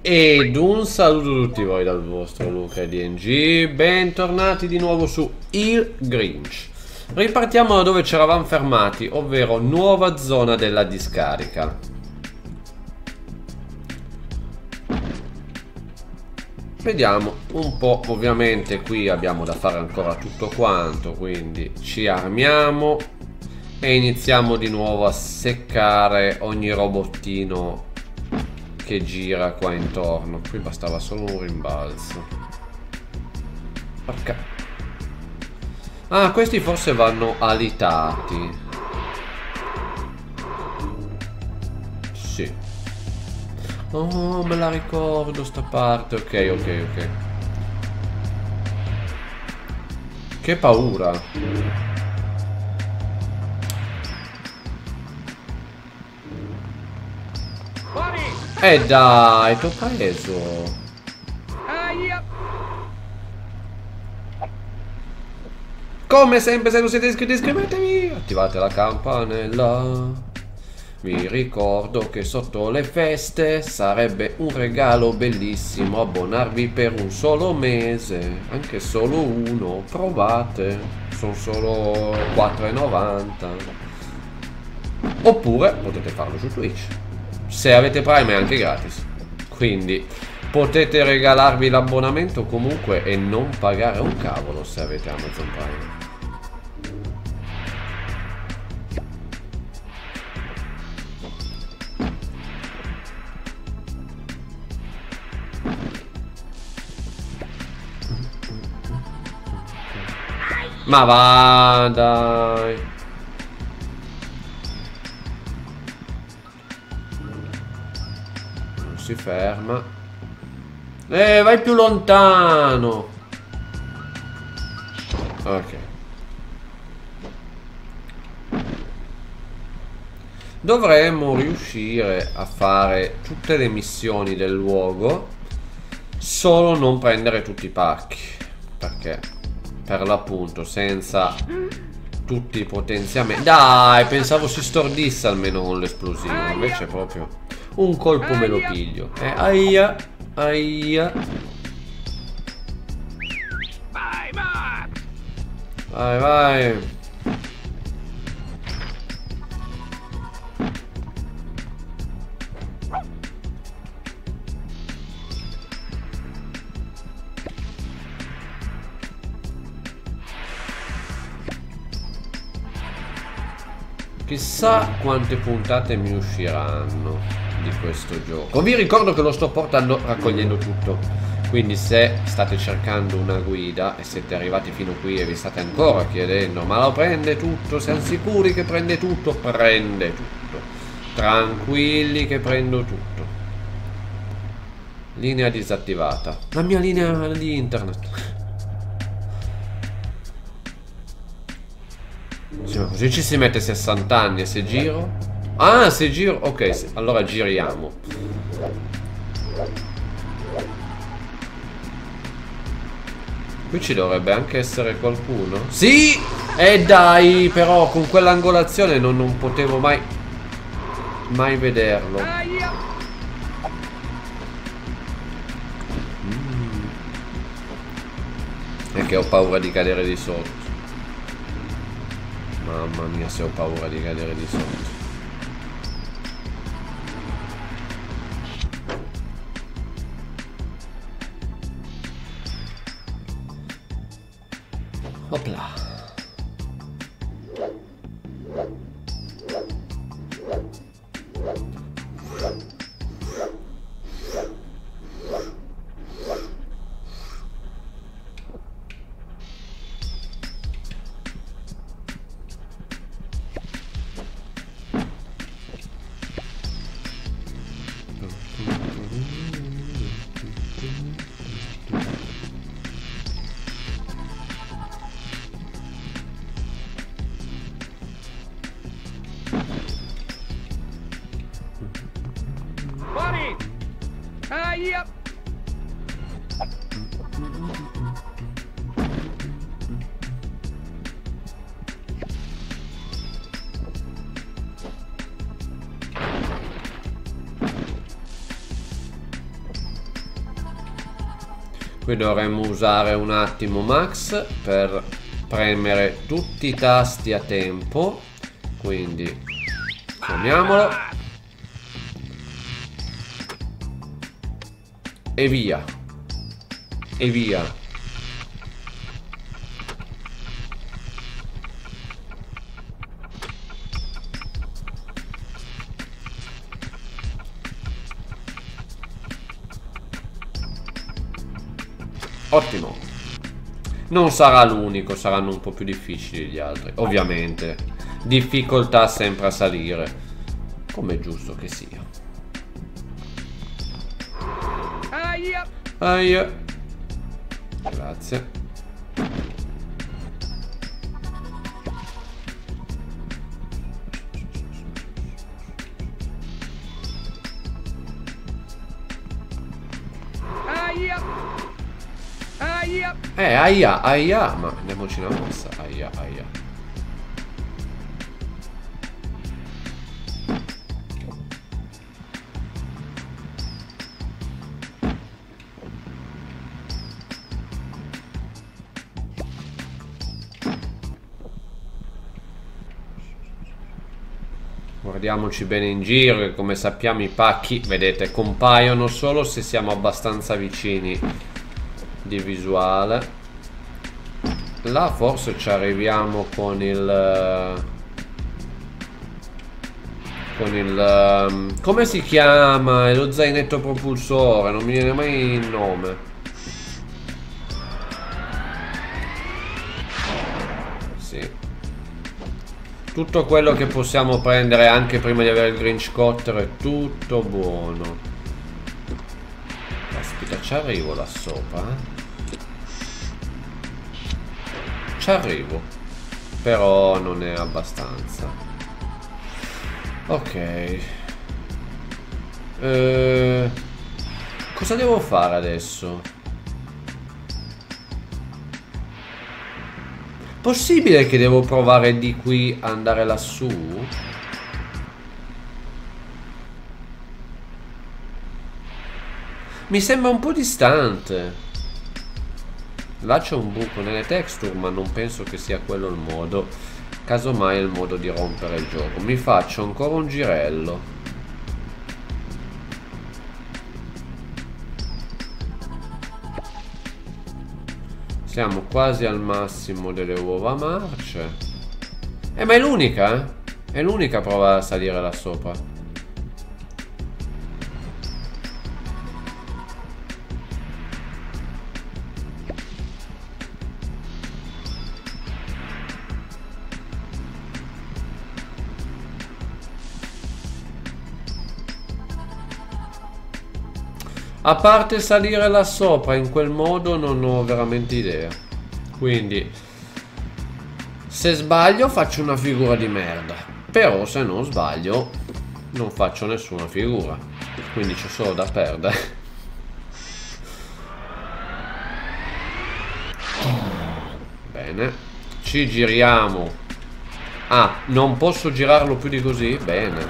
Ed un saluto a tutti voi dal vostro Luca DNG, bentornati di nuovo su Il Grinch. Ripartiamo da dove ci eravamo fermati, ovvero nuova zona della discarica. Vediamo un po', ovviamente qui abbiamo da fare ancora tutto quanto, quindi ci armiamo e iniziamo di nuovo a seccare ogni robottino che gira qua intorno. Qui bastava solo un rimbalzo. Porca. Ah, questi forse vanno alitati. Sì. Oh, me la ricordo sta parte. Ok, ok, ok. Che paura. Dai, t'ho preso. Come sempre, se non siete iscritti iscrivetevi. Attivate la campanella. Vi ricordo che sotto le feste sarebbe un regalo bellissimo abbonarvi per un solo mese. Anche solo uno. Provate. Sono solo 4,90. Oppure potete farlo su Twitch. Se avete Prime è anche gratis. Quindi potete regalarvi l'abbonamento comunque e non pagare un cavolo se avete Amazon Prime. Ma va, dai. Non si ferma. Vai più lontano. Ok. Dovremmo riuscire a fare tutte le missioni del luogo, solo non prendere tutti i pacchi, perché per l'appunto senza tutti i potenziamenti... Dai, pensavo si stordisse almeno con l'esplosivo, invece proprio un colpo me lo piglio. Aia, aia. Vai, vai. Chissà quante puntate mi usciranno di questo gioco. Vi ricordo che lo sto raccogliendo tutto. Quindi se state cercando una guida e siete arrivati fino qui e vi state ancora chiedendo ma lo prende tutto? Siamo sicuri che prende tutto? Prende tutto. Tranquilli che prendo tutto. Linea disattivata. La mia linea di internet. Sì, ma così ci si mette 60 anni e se giro? Ah, se giro... Ok, allora giriamo. Qui ci dovrebbe anche essere qualcuno. Sì! Dai, però con quell'angolazione non potevo mai vederlo. È che ho paura di cadere di sotto. Mamma mia, se ho paura di cadere di sotto. Opla. Yep. Qui dovremmo usare un attimo Max per premere tutti i tasti a tempo. Quindi chiamiamolo e via. E via. Ottimo. Non sarà l'unico, saranno un po' più difficili gli altri. Ovviamente. Difficoltà sempre a salire. Come è giusto che sia. Aia. Grazie. Aia, ma andiamoci una mossa. Aia. Guardiamoci bene in giro, che come sappiamo i pacchi, vedete, compaiono solo se siamo abbastanza vicini di visuale. Là forse ci arriviamo con il come si chiama? È lo zainetto propulsore, non mi viene mai il nome. Sì. Tutto quello che possiamo prendere anche prima di avere il Grinch Cotter è tutto buono. Caspita, ci arrivo là sopra, Ci arrivo, però non è abbastanza. Ok. Cosa devo fare adesso? Possibile che devo provare di qui ad andare lassù? Mi sembra un po' distante. Là c'è un buco nelle texture, ma non penso che sia quello il modo. Casomai è il modo di rompere il gioco. Mi faccio ancora un girello. Siamo quasi al massimo delle uova marce. Ma è l'unica, eh? È l'unica prova a salire là sopra. A parte salire là sopra in quel modo non ho veramente idea. Quindi se sbaglio faccio una figura di merda. Però se non sbaglio non faccio nessuna figura. Quindi c'è solo da perdere. Bene. Ci giriamo. Ah, non posso girarlo più di così? Bene.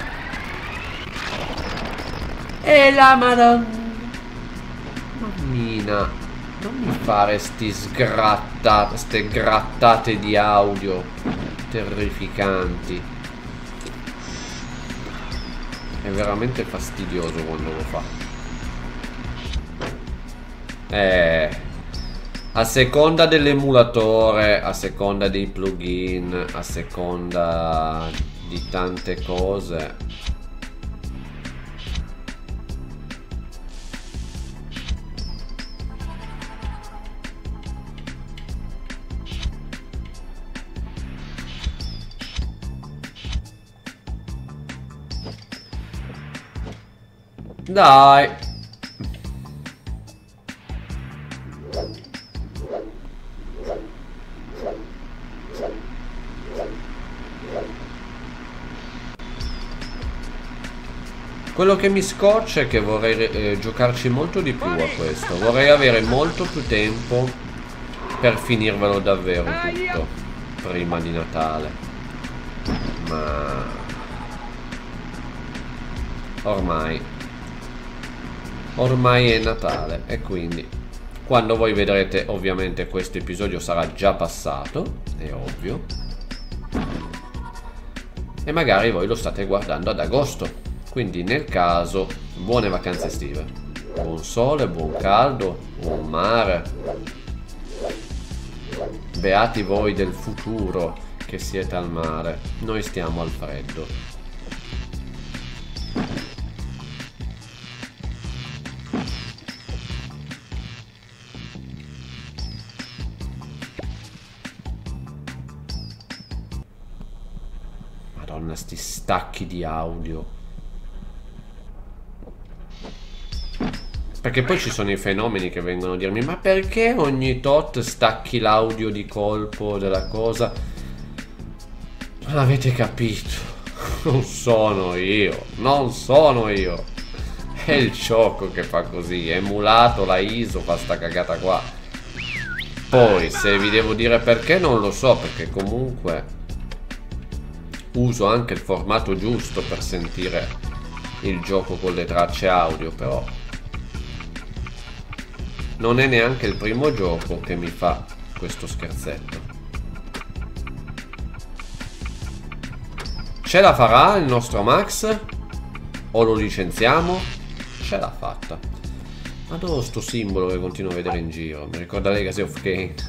E la madonna. Mammina, non mi fare ste grattate di audio terrificanti. È veramente fastidioso quando lo fa. A seconda dell'emulatore, a seconda dei plugin, a seconda di tante cose. Dai. Quello che mi scoccia è che vorrei giocarci molto di più a questo. Vorrei avere molto più tempo per finirvelo davvero tutto prima di Natale. Ma ormai è Natale e quindi Quando voi vedrete, ovviamente questo episodio sarà già passato, è ovvio. E magari voi lo state guardando ad agosto. Quindi nel caso, buone vacanze estive. Buon sole, buon caldo, buon mare. Beati voi del futuro che siete al mare. Noi stiamo al freddo. Madonna, sti stacchi di audio. Perché poi ci sono i fenomeni che vengono a dirmi: ma perché ogni tot stacchi l'audio di colpo della cosa? Non avete capito. Non sono io. Non sono io. È il gioco che fa così. Emulato la ISO fa sta cagata qua. Poi se vi devo dire perché non lo so, perché comunque uso anche il formato giusto per sentire il gioco con le tracce audio, però non è neanche il primo gioco che mi fa questo scherzetto. Ce la farà il nostro Max? O lo licenziamo? Ce l'ha fatta. Ma dove sto simbolo che continuo a vedere in giro? Mi ricorda Legacy of Kain.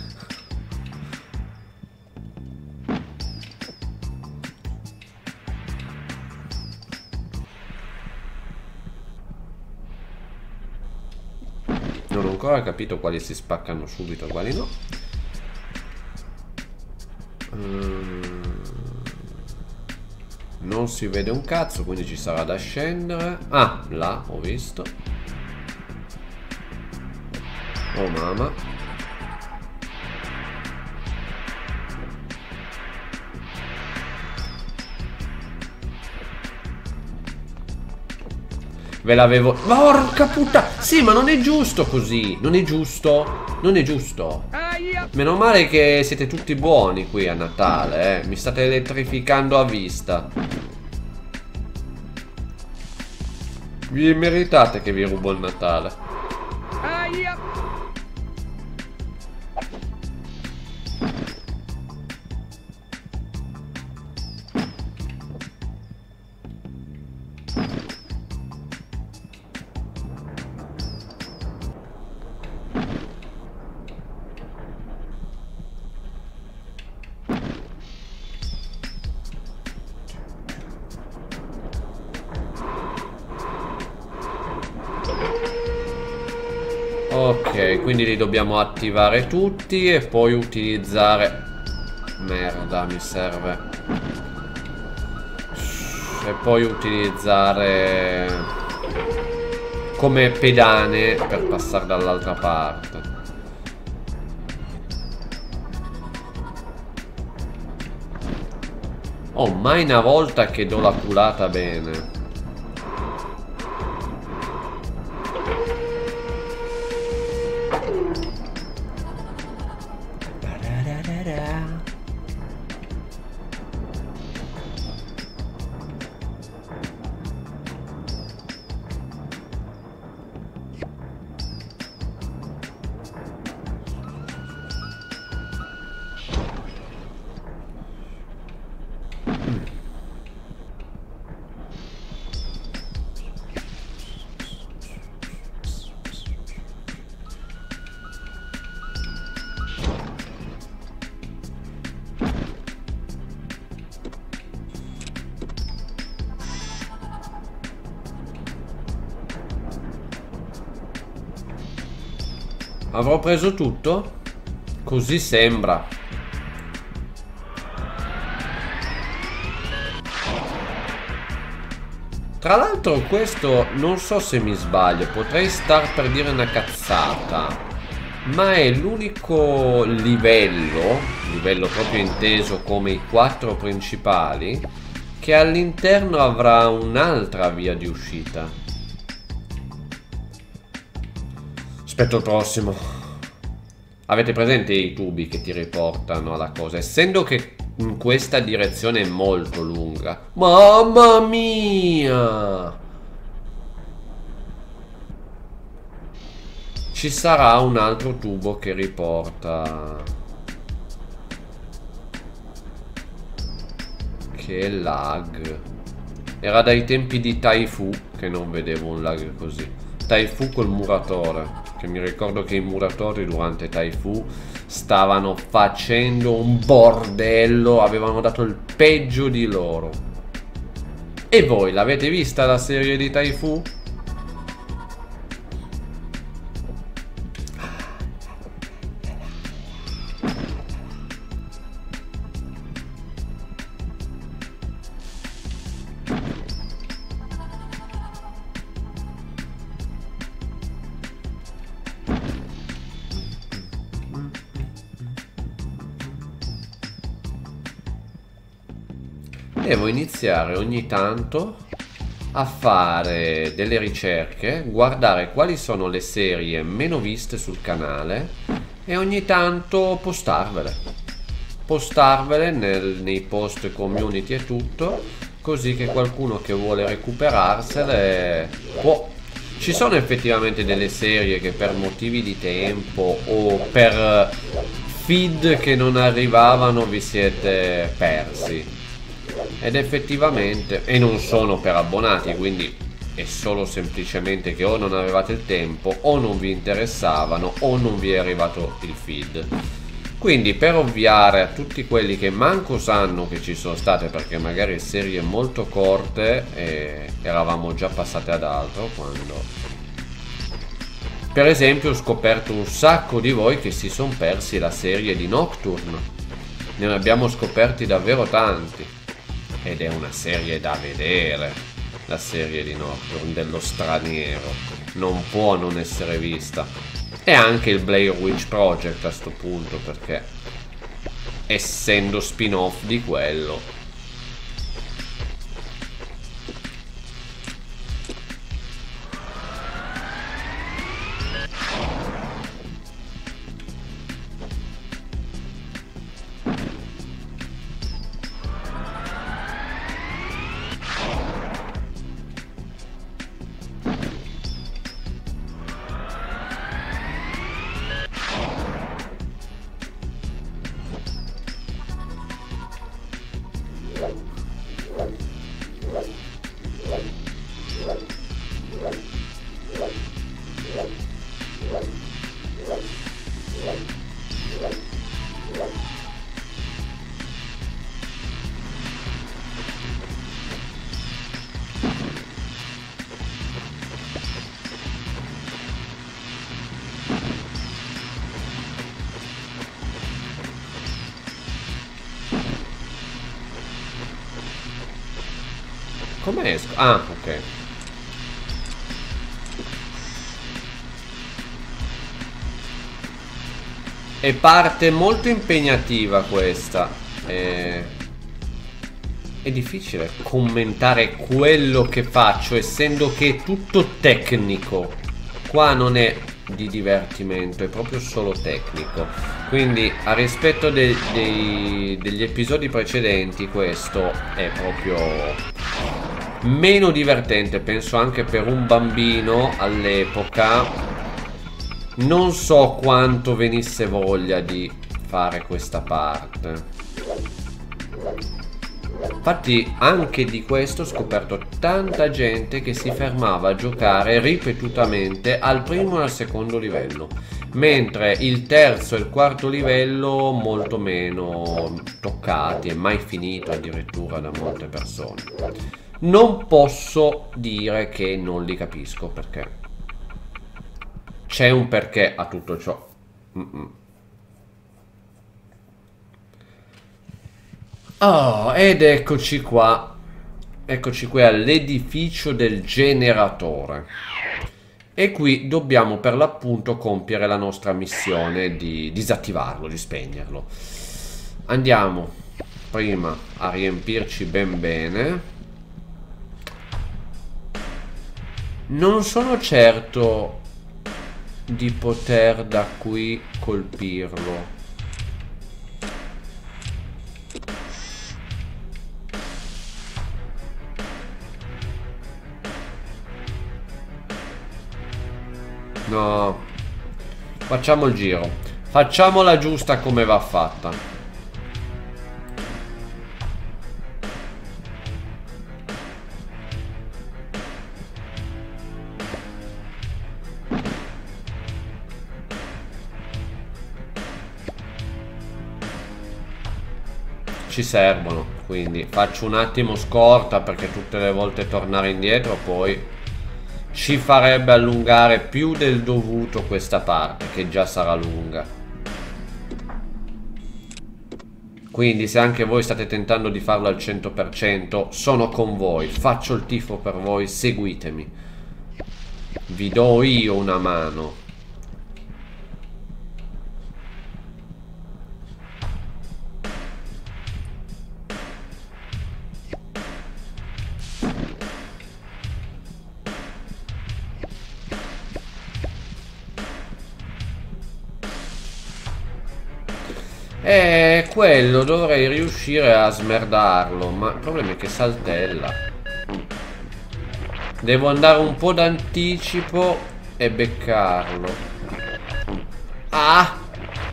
Non ho ancora capito quali si spaccano subito e quali no. Non si vede un cazzo, quindi ci sarà da scendere. Ah, là, ho visto. Oh mamma. Ve l'avevo... Porca puttana! Sì, ma non è giusto così. Non è giusto. Non è giusto. Meno male che siete tutti buoni qui a Natale, eh. Mi state elettrificando a vista. Vi meritate che vi rubo il Natale. Ok, quindi li dobbiamo attivare tutti e poi utilizzare... Merda, mi serve. E poi utilizzare... come pedane per passare dall'altra parte. Oh, mai una volta che do la culata bene. Avrò preso tutto? Così sembra. Tra l'altro questo, non so se mi sbaglio, potrei star per dire una cazzata, ma è l'unico livello proprio inteso come i 4 principali, che all'interno avrà un'altra via di uscita. Aspetto il prossimo. Avete presente i tubi che ti riportano alla cosa? Essendo che in questa direzione è molto lunga. Mamma mia! Ci ci sarà un altro tubo che riporta... Che lag. Era dai tempi di Taifu che non vedevo un lag così. Taifu col muratore, che mi ricordo che i muratori durante Taifu stavano facendo un bordello, avevano dato il peggio di loro. E voi l'avete vista la serie di Taifu? Devo iniziare ogni tanto a fare delle ricerche, guardare quali sono le serie meno viste sul canale e ogni tanto postarvele nei post community e tutto, così che qualcuno che vuole recuperarsele può. Ci sono effettivamente delle serie che per motivi di tempo o per feed che non arrivavano vi siete persi. Ed effettivamente, e non sono per abbonati, quindi è solo semplicemente che o non avevate il tempo o non vi interessavano o non vi è arrivato il feed. Quindi per ovviare a tutti quelli che manco sanno che ci sono state, perché magari serie molto corte e eravamo già passate ad altro, quando per esempio ho scoperto un sacco di voi che si sono persi la serie di Nocturne. Ne abbiamo scoperti davvero tanti. Ed è una serie da vedere, la serie di Nocturne, dello straniero. Non può non essere vista. E anche il Blair Witch Project a sto punto, perché essendo spin-off di quello. Come esco? Ah, ok. È parte molto impegnativa questa. È difficile commentare quello che faccio, essendo che è tutto tecnico. Qua non è di divertimento, è proprio solo tecnico. Quindi a rispetto degli episodi precedenti, questo è proprio meno divertente, penso anche per un bambino all'epoca. Non so quanto venisse voglia di fare questa parte. Infatti anche di questo ho scoperto tanta gente che si fermava a giocare ripetutamente al primo e al secondo livello, mentre il terzo e il quarto livello molto meno toccati e mai finito addirittura da molte persone. Non posso dire che non li capisco, perché c'è un perché a tutto ciò. Oh, ed eccoci qua. Eccoci qui all'edificio del generatore. E qui dobbiamo per l'appunto compiere la nostra missione di disattivarlo, di spegnerlo. Andiamo prima a riempirci ben bene. Non sono certo di poter da qui colpirlo. No, Facciamo il giro. Facciamola giusta come va fatta. Ci servono, quindi faccio un attimo scorta perché tutte le volte tornare indietro poi ci farebbe allungare più del dovuto questa parte, che già sarà lunga. Quindi se anche voi state tentando di farlo al 100%, sono con voi, faccio il tifo per voi, seguitemi. Vi do io una mano. Quello dovrei riuscire a smerdarlo, ma il problema è che saltella. Devo andare un po' d'anticipo e beccarlo. Ah!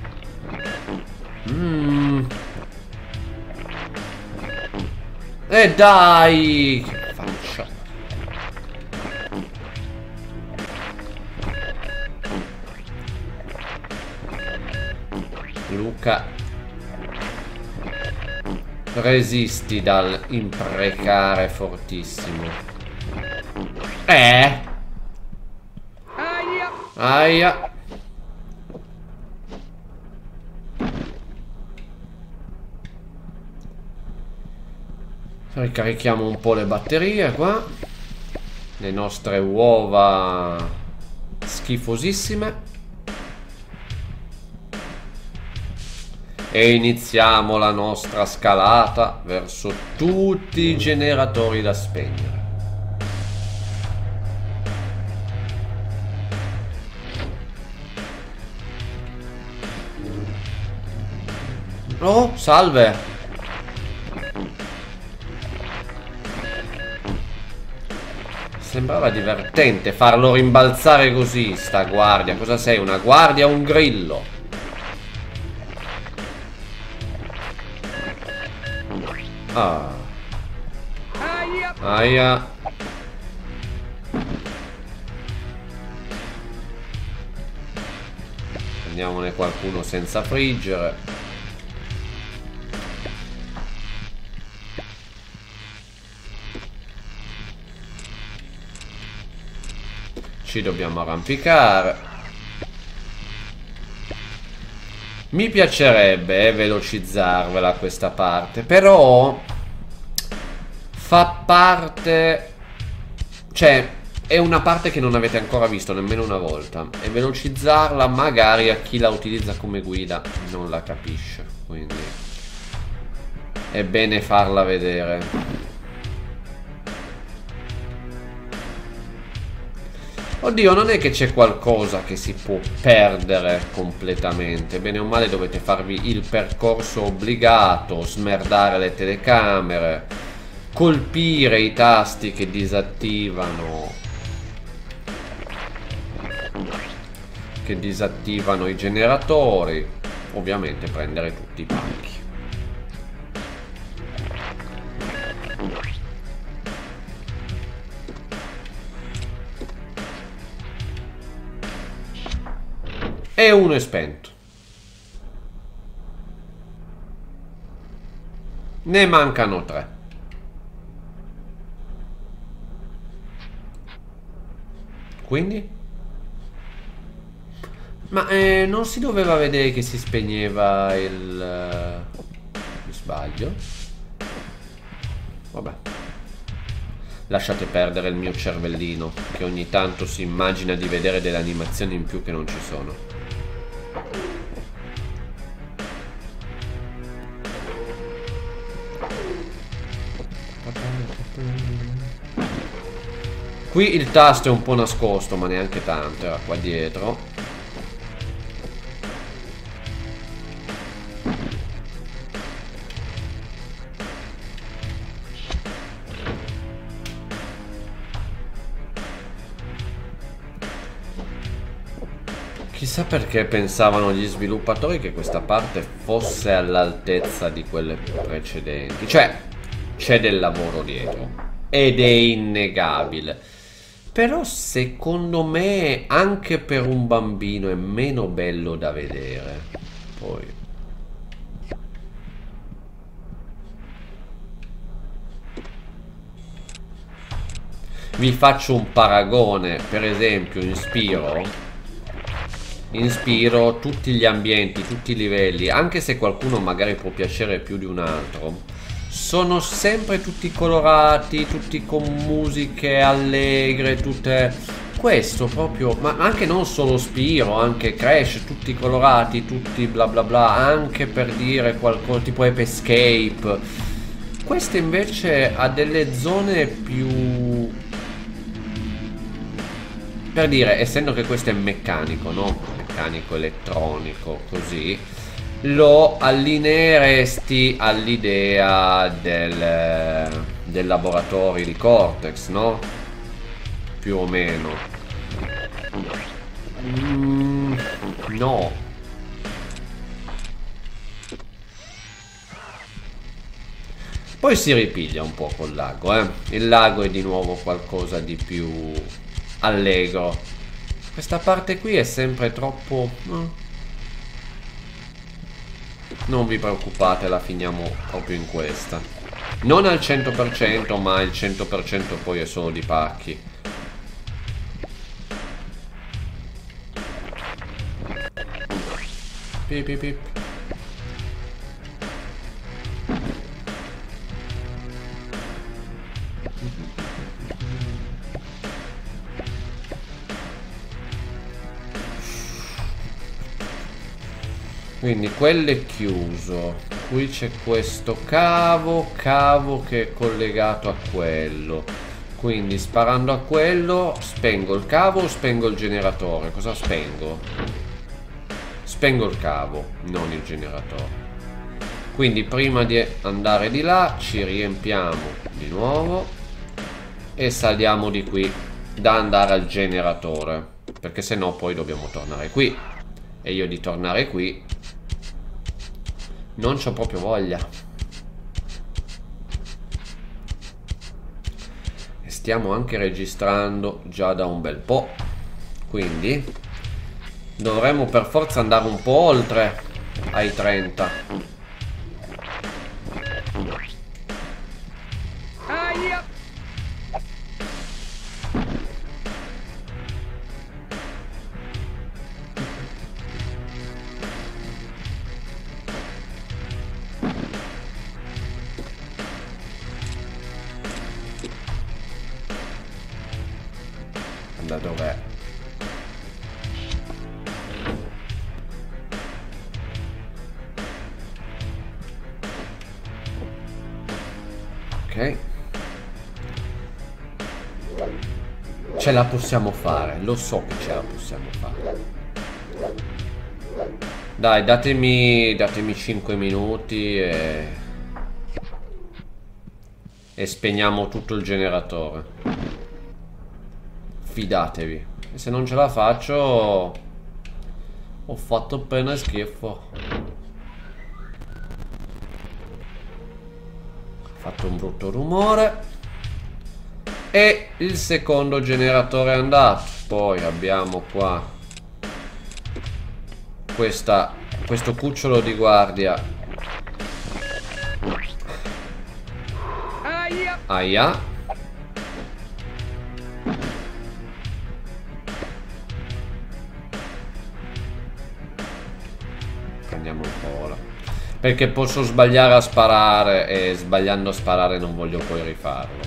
Dai! Che faccia. Luca, resisti dal imprecare fortissimo. Aia. Ricarichiamo un po' le batterie qua. Le nostre uova schifosissime. E iniziamo la nostra scalata verso tutti i generatori da spegnere. Oh, salve! Sembrava divertente farlo rimbalzare così, sta guardia. Cosa sei? Una guardia o un grillo? Ah. Aia. Prendiamone qualcuno senza friggere. Ci dobbiamo arrampicare. Mi piacerebbe velocizzarvela questa parte, però fa parte, cioè è una parte che non avete ancora visto nemmeno una volta, e velocizzarla magari a chi la utilizza come guida non la capisce, quindi è bene farla vedere. Oddio, non è che c'è qualcosa che si può perdere completamente. Bene o male dovete farvi il percorso obbligato, smerdare le telecamere, colpire i tasti che disattivano i generatori, ovviamente prendere tutti i pacchi. E uno è spento. Ne mancano 3. Quindi? Ma non si doveva vedere che si spegneva il... mi sbaglio? Vabbè. Lasciate perdere il mio cervellino, che ogni tanto si immagina di vedere delle animazioni in più che non ci sono. Qui il tasto è un po' nascosto, ma neanche tanto, era qua dietro. Chissà perché pensavano gli sviluppatori che questa parte fosse all'altezza di quelle precedenti. Cioè, c'è del lavoro dietro ed è innegabile. Però secondo me anche per un bambino è meno bello da vedere. Poi vi faccio un paragone, per esempio in Spyro tutti gli ambienti, tutti i livelli, anche se qualcuno magari può piacere più di un altro, sono sempre tutti colorati, tutti con musiche allegre, tutte... Questo proprio, ma anche non solo Spyro, anche Crash, tutti colorati, tutti bla bla bla, anche per dire qualcosa tipo Ape Escape. Questo invece ha delle zone più... Per dire, essendo che questo è meccanico, no? Meccanico, elettronico, così, lo allineeresti all'idea del laboratorio di Cortex, no? Più o meno. No. Poi si ripiglia un po' col lago, eh. Il lago è di nuovo qualcosa di più allegro. Questa parte qui è sempre troppo... Non vi preoccupate, la finiamo proprio in questa. Non al 100%, ma il 100% poi è solo di pacchi. Pip pip pip. Quindi quello è chiuso. Qui c'è questo cavo che è collegato a quello. Quindi sparando a quello spengo il cavo o spengo il generatore? Cosa spengo? Spengo il cavo, non il generatore. Quindi prima di andare di là ci riempiamo di nuovo e saliamo di qui da andare al generatore, perché se no poi dobbiamo tornare qui. E io di tornare qui non c'ho proprio voglia. E stiamo anche registrando già da un bel po', quindi dovremmo per forza andare un po' oltre ai 30. Da dov'è? Ok. Ce la possiamo fare, lo so che ce la possiamo fare. Dai, datemi 5 minuti e spegniamo tutto il generatore. Fidatevi. E se non ce la faccio, ho fatto appena schifo. Ha fatto un brutto rumore. E il secondo generatore è andato. Poi abbiamo qua questo cucciolo di guardia. Aia. Prendiamo il volo, perché posso sbagliare a sparare e sbagliando a sparare non voglio poi rifarlo.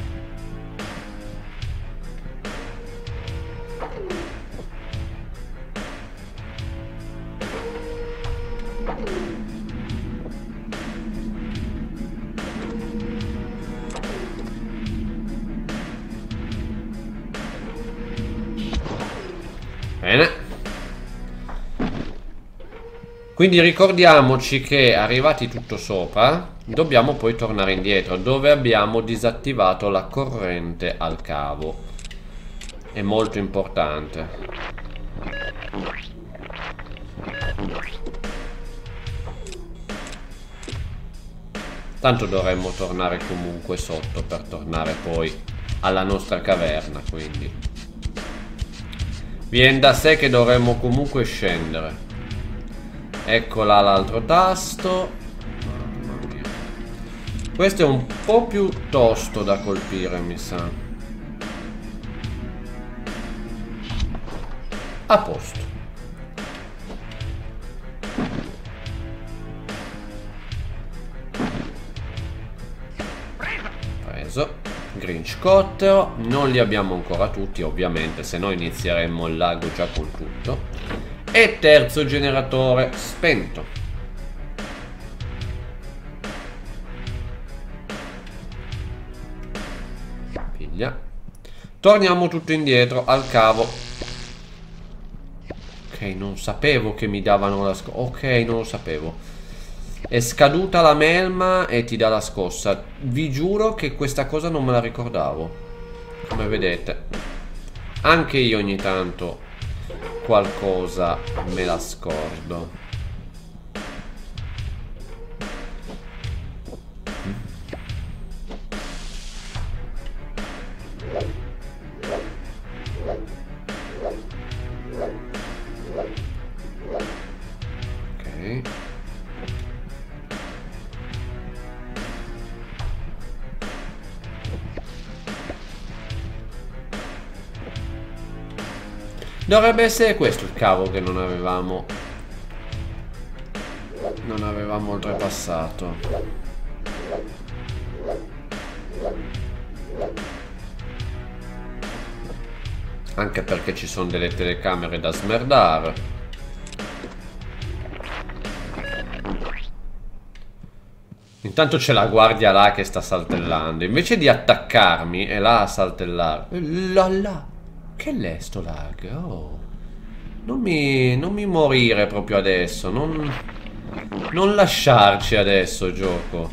Bene. Quindi ricordiamoci che arrivati tutto sopra dobbiamo poi tornare indietro, dove abbiamo disattivato la corrente al cavo. È molto importante. Tanto dovremmo tornare comunque sotto per tornare poi alla nostra caverna, quindi viene da sé che dovremmo comunque scendere. Ecco là l'altro tasto. Mamma mia. Questo è un po' più tosto da colpire, mi sa. A posto. Preso. Grinch-Cottero. Non li abbiamo ancora tutti, ovviamente, se no inizieremmo il lago già con tutto. E terzo generatore spento. Piglia. Torniamo tutto indietro al cavo. Ok, non sapevo che mi davano la scossa. Ok, non lo sapevo. È scaduta la melma e ti dà la scossa. Vi giuro che questa cosa non me la ricordavo. Come vedete, anche io ogni tanto qualcosa me la scordo. Ok. Dovrebbe essere questo il cavo che non avevamo oltrepassato. Anche perché ci sono delle telecamere da smerdare. Intanto c'è la guardia là che sta saltellando. Invece di attaccarmi è là a saltellare. Là. Che l'è sto lag? Oh. Non mi morire proprio adesso. Non lasciarci adesso, gioco.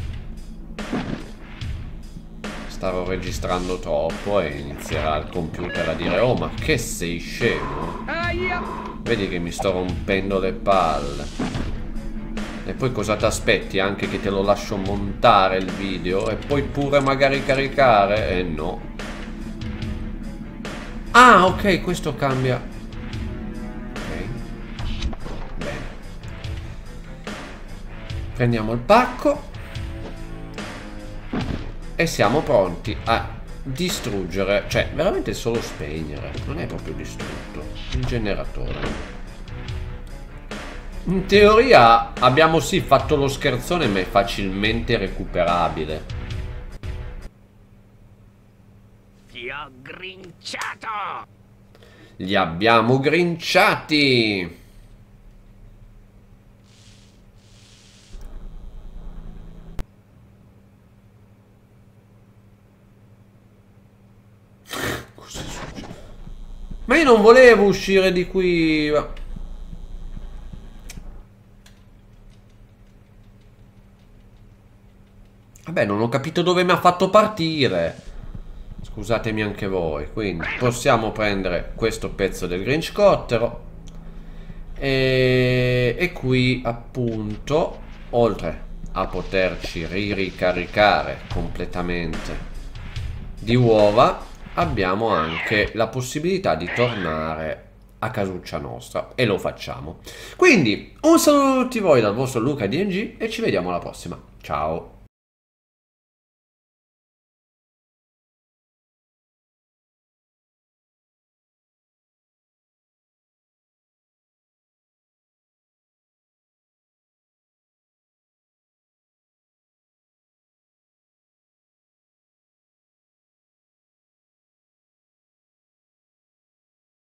Starò registrando troppo e inizierà il computer a dire: oh, ma che sei scemo? Vedi che mi sto rompendo le palle. E poi cosa ti aspetti? Anche che te lo lascio montare il video e poi pure magari caricare? Eh no. Ah, ok, questo cambia. Ok. Bene. Prendiamo il pacco. E siamo pronti a distruggere. Cioè, veramente solo spegnere. Non è proprio distrutto. Il generatore. In teoria abbiamo sì fatto lo scherzone, ma è facilmente recuperabile. Ti ho grinciato! Li abbiamo grinciati! Cos'è successo? Ma io non volevo uscire di qui. Vabbè, non ho capito dove mi ha fatto partire. Scusatemi anche voi. Quindi possiamo prendere questo pezzo del Grinch-Cottero. E qui appunto, oltre a poterci ricaricare completamente di uova, abbiamo anche la possibilità di tornare a casuccia nostra. E lo facciamo. Quindi un saluto a tutti voi dal vostro Luca DNG e ci vediamo alla prossima. Ciao.